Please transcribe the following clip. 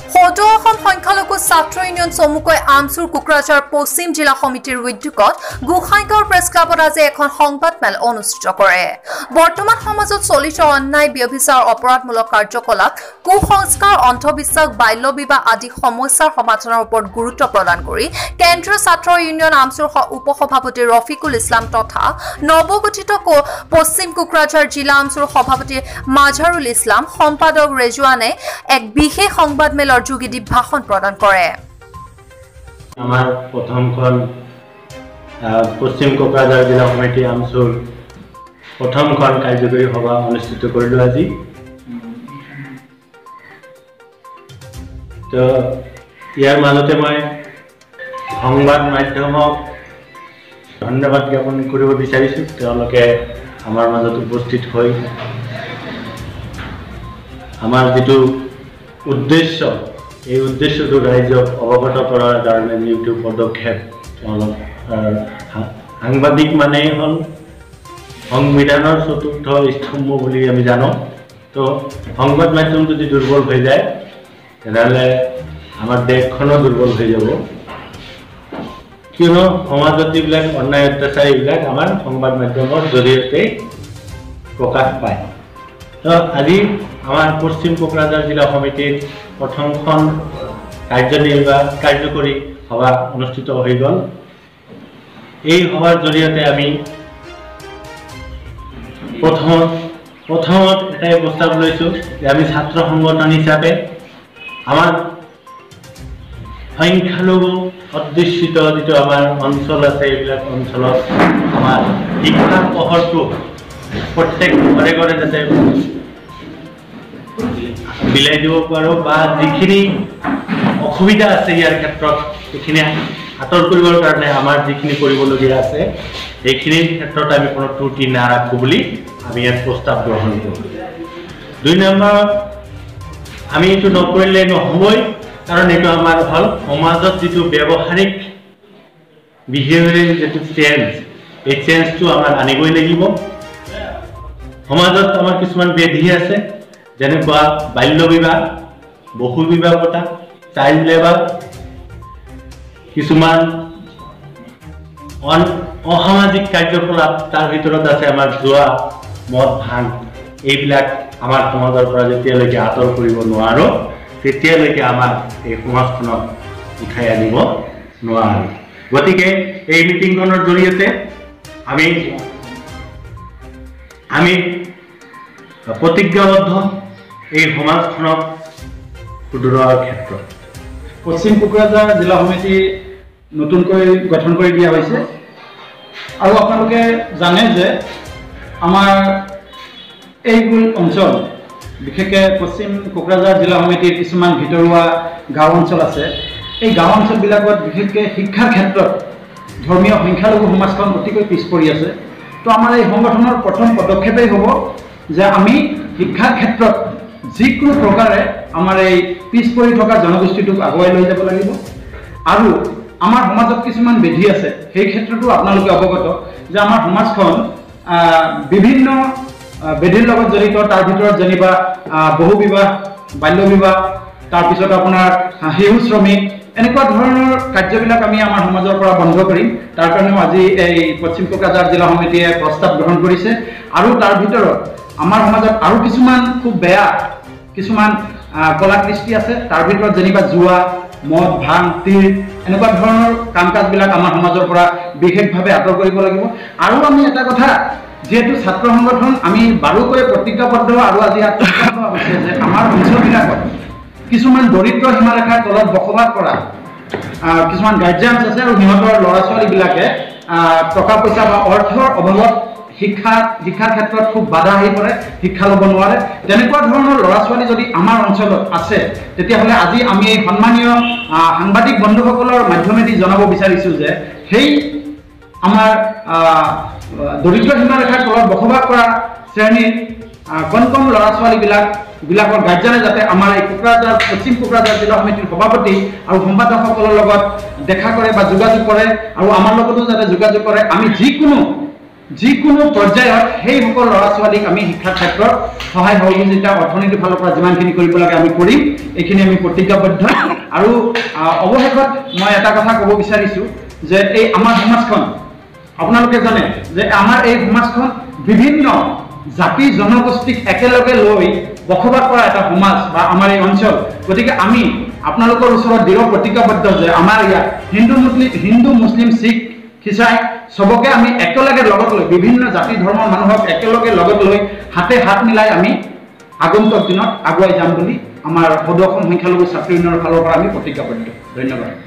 সদৌ অসম সংখ্যালঘু ছাত্ৰ ইউনিয়ন চমুকৈ আমচুৰ কোকৰাঝাৰ পশ্চিম জিলা সমিতিৰ উদ্যোগত গোসাইগাঁৱৰ প্ৰেছ ক্লাবত আজি এখন সংবাদমেল অনুষ্ঠিত কৰে। বৰ্তমান সমাজত চলিত অন্যায়, ব্যভিচাৰ, অপৰাধমূলক কাৰ্যকলাপ, কুসংস্কাৰ, অন্ধবিশ্বাস, বাল্য বিবাহ আদি সমস্যাৰ সমাধানৰ ওপৰত গুৰুত্ব প্ৰদান কৰি কেন্দ্ৰীয় ছাত্ৰ ইউনিয়ন আমচুৰ উপসভাপতি ৰফিকুল ইছলাম তথা নৱগঠিত পশ্চিম কোকৰাঝাৰ জিলা আমচুৰ সভাপতি মাঝাৰুল ইছলাম, সম্পাদক ৰেজৱানে এক বিশেষ সংবাদমেলৰ যোগেদি ভাষণ প্ৰদান কৰে। আমাৰ প্ৰথমখন পশ্চিম কোকৰাঝাৰ জিলা সমিতি আমচুৰ প্ৰথমখন কাৰ্যকৰী সভা অনুষ্ঠিত কৰিলোঁ আজি। তো ইয়াৰ মাজতে মই সংবাদ মাধ্যমক ধন্যবাদ জ্ঞাপন কৰিব বিচাৰিছোঁ। তেওঁলোকে আমাৰ মাজত উপস্থিত হৈ আমাৰ যিটো উদ্দেশ্য, এই উদ্দেশ্যটো ৰাইজক অৱগত কৰাৰ কাৰণে যিটো পদক্ষেপ, তেওঁলোক সাংবাদিক মানেই হ'ল সংবিধানৰ চতুৰ্থ স্তম্ভ বুলি আমি জানো। তো সংবাদ মাধ্যম যদি দুৰ্বল হৈ যায় তেনেহ'লে আমাৰ দেশখনো দুৰ্বল হৈ যাব, কিয়নো সমাজত যিবিলাক অন্যায় অত্যাচাৰ এইবিলাক আমাৰ সংবাদ মাধ্যমৰ জৰিয়তে প্ৰকাশ পায়। তো আজি আমাৰ পশ্চিম কোকৰাঝাৰ জিলা সমিতিৰ প্ৰথমখন কাৰ্যকৰী সভা অনুষ্ঠিত হৈ গ'ল। এই সভাৰ জৰিয়তে আমি প্ৰথমত এটাই প্ৰস্তাৱ লৈছোঁ যে আমি ছাত্ৰ সংগঠন হিচাপে আমাৰ সংখ্যালঘু অধ্যুষিত যিটো আমাৰ অঞ্চল আছে, এইবিলাক অঞ্চলত আমাৰ শিক্ষাৰ পোহৰটো প্ৰত্যেক ঘৰে ঘৰে যাতে বিলাই দিব পাৰোঁ বা যিখিনি অসুবিধা আছে ইয়াৰ ক্ষেত্ৰত সেইখিনি আঁতৰ কৰিবৰ কাৰণে আমাৰ যিখিনি কৰিবলগীয়া আছে সেইখিনিৰ ক্ষেত্ৰত আমি কোনো ত্ৰুটি নাৰাখোঁ বুলি আমি ইয়াত প্ৰস্তাৱ গ্ৰহণ কৰোঁ। ২ নম্বৰ, আমি এইটো নকৰিলে নহ'বই, কাৰণ এইটো আমাৰ হ'ল সমাজত যিটো ব্যৱহাৰিক বিহেভিয়াৰেল যিটো চেঞ্জ, এই চেঞ্জটো আমাৰ আনিবই লাগিব। সমাজত আমাৰ কিছুমান ব্যাধি আছে, যেনেকুৱা বাল্য বিবাহ, বহু বিবাহ পতা, চাইল্ড লেবাৰ, কিছুমান অসামাজিক কাৰ্যকলাপ, তাৰ ভিতৰত আছে আমাৰ জুৱা, মদ, ভাং। এইবিলাক আমাৰ সমাজৰ পৰা যেতিয়ালৈকে আঁতৰ কৰিব নোৱাৰোঁ তেতিয়ালৈকে আমাৰ এই সমাজখনক উঠাই আনিব নোৱাৰোঁ। গতিকে এই মিটিংখনৰ জৰিয়তে আমি প্ৰতিজ্ঞাবদ্ধ এই সমাজখনক সুদৃঢ়ৰ ক্ষেত্ৰত। পশ্চিম কোকৰাঝাৰ জিলা সমিতি নতুনকৈ গঠন কৰি দিয়া হৈছে আৰু আপোনালোকে জানে যে আমাৰ এইবোৰ অঞ্চল, বিশেষকৈ পশ্চিম কোকৰাঝাৰ জিলা সমিতিৰ কিছুমান ভিতৰুৱা গাঁও অঞ্চল আছে। এই গাঁও অঞ্চলবিলাকত বিশেষকৈ শিক্ষাৰ ক্ষেত্ৰত ধৰ্মীয় সংখ্যালঘু সমাজখন অতিকৈ পিছ পৰি আছে। তো আমাৰ এই সংগঠনৰ প্ৰথম পদক্ষেপেই হ'ব যে আমি শিক্ষাৰ ক্ষেত্ৰত যিকোনো প্ৰকাৰে আমাৰ এই পিছ পৰি থকা জনগোষ্ঠীটোক আগুৱাই লৈ যাব লাগিব। আৰু আমাৰ সমাজত কিছুমান ব্যাধি আছে, সেই ক্ষেত্ৰতো আপোনালোকে অৱগত যে আমাৰ সমাজখন বিভিন্ন ব্যাধিৰ লগত জড়িত। তাৰ ভিতৰত যেনিবা বহু বিবাহ, বাল্য বিবাহ, তাৰপিছত আপোনাৰ শিশু শ্ৰমিক, এনেকুৱা ধৰণৰ কাৰ্যবিলাক আমি আমাৰ সমাজৰ পৰা বন্ধ কৰিম। তাৰ কাৰণেও আজি এই পশ্চিম কোকৰাঝাৰ জিলা সমিতিয়ে প্ৰস্তাৱ গ্ৰহণ কৰিছে। আৰু তাৰ ভিতৰত আমাৰ সমাজত আৰু কিছুমান খুব বেয়া কিছুমান কলা কৃষ্টি আছে, তাৰ ভিতৰত যেনিবা জুৱা, মদ, ভাং, তীৰ, এনেকুৱা ধৰণৰ কাম কাজবিলাক আমাৰ সমাজৰ পৰা বিশেষভাৱে আঁতৰ কৰিব লাগিব। আৰু আমি এটা কথা, যিহেতু ছাত্ৰ সংগঠন আমি বাৰুকৈ প্ৰতিজ্ঞাবদ্ধ আৰু আজি আত্মবিশ্বাস হৈছে যে আমাৰ অঞ্চলবিলাকত কিছুমান দৰিদ্ৰ সীমাৰেখাৰ তলত বসবাস কৰা কিছুমান গাৰ্জিয়ানছ আছে আৰু সিহঁতৰ ল'ৰা ছোৱালীবিলাকে টকা পইচা বা অৰ্থৰ অভাৱত শিক্ষাৰ ক্ষেত্ৰত খুব বাধা আহি পৰে, শিক্ষা ল'ব নোৱাৰে। তেনেকুৱা ধৰণৰ ল'ৰা ছোৱালী যদি আমাৰ অঞ্চলত আছে তেতিয়াহ'লে আজি আমি এই সন্মানীয় সাংবাদিক বন্ধুসকলৰ মাধ্যমেদি জনাব বিচাৰিছোঁ যে সেই আমাৰ দৰিদ্ৰ সীমাৰেখাৰ তলত বসবাস কৰা শ্ৰেণীৰ কণ ল'ৰা ছোৱালীবিলাকৰ গাৰ্জেনে যাতে আমাৰ এই পশ্চিম কোকৰাঝাৰ জিলা সমিতিৰ সভাপতি আৰু সম্পাদকসকলৰ লগত দেখা কৰে বা যোগাযোগ কৰে আৰু আমাৰ লগতো যাতে যোগাযোগ কৰে। আমি যিকোনো যিকোনো পৰ্যায়ত সেই সকল ল'ৰা ছোৱালীক আমি শিক্ষাৰ ক্ষেত্ৰত সহায় সহযোগিতা অৰ্থনীতিৰ ফালৰ পৰা যিমানখিনি কৰিব লাগে আমি কৰিম এইখিনি আমি প্ৰতিজ্ঞাবদ্ধ আৰু অৱশেষত মই এটা কথা ক'ব বিচাৰিছোঁ যে এই আমাৰ সমাজখন আপোনালোকে জানে যে আমাৰ এই সমাজখন বিভিন্ন জাতি জনগোষ্ঠীক একেলগে লৈ বসবাস কৰা এটা সমাজ বা আমাৰ এই অঞ্চল গতিকে আমি আপোনালোকৰ ওচৰত দৃঢ় প্ৰতিজ্ঞাবদ্ধ যে আমাৰ ইয়াত হিন্দু মুছলিম শিখ খ্ৰীষ্টান সবকে আমি একেলগে লগত লৈ বিভিন্ন জাতি ধৰ্মৰ মানুহক একেলগে লগত লৈ হাতে হাত মিলাই আমি আগন্তুক দিনত আগুৱাই যাম বুলি আমাৰ সদৌ অসম সংখ্যালঘু ছাত্ৰ ইউনিয়নৰ ফালৰ পৰা আমি প্ৰতিজ্ঞাবদ্ধ ধন্যবাদ